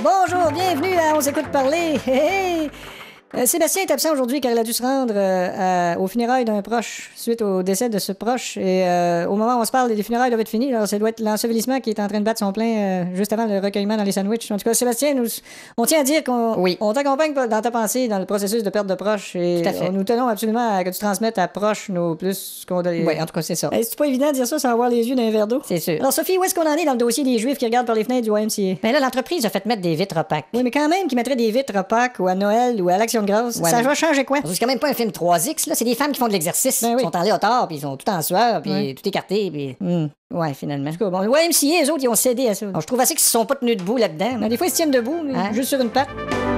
Bonjour, bienvenue à On s'écoute parler. Hey, hey. Sébastien est absent aujourd'hui car il a dû se rendre aux funérailles d'un proche suite au décès de ce proche. Et au moment où on se parle, les funérailles doivent être finies. Alors, ça doit être l'ensevelissement qui est en train de battre son plein juste avant le recueillement dans les sandwichs. En tout cas, Sébastien, on tient à dire qu'on t'accompagne dans ta pensée dans le processus de perte de proche. Et tout à fait. Nous tenons absolument à que tu transmettes à proche nos plus condoléances. Oui, en tout cas, c'est ça. C'est pas évident de dire ça sans avoir les yeux dans un verre d'eau. C'est sûr. Alors, Sophie, où est-ce qu'on en est dans le dossier des Juifs qui regardent par les fenêtres du YMCA? Ben là, l'entreprise a fait mettre des vitres opaques. Oui, mais quand même, qui mettrait des vitres opaques ou à Noël ou à l'Action de grâce. Ouais, ça mais- va changer quoi? C'est quand même pas un film 3X, là. C'est des femmes qui font de l'exercice. Ben oui. Ils sont en léotard, puis ils sont tout en sueur, puis Ouais. tout écarté, puis... Ouais, finalement. En tout cas, bon, le YMCA, eux autres, ils ont cédé à ça. Alors, je trouve assez qu'ils se sont pas tenus debout là-dedans. Ben, des fois, ils se tiennent debout, mais Hein? juste sur une patte.